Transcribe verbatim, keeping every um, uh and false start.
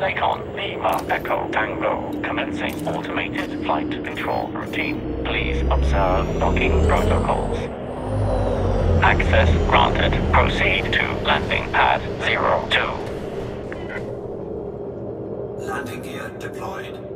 Lakon Lima Echo Tango commencing automated flight control routine. Please observe docking protocols. Access granted. Proceed to landing pad zero two. Landing gear deployed.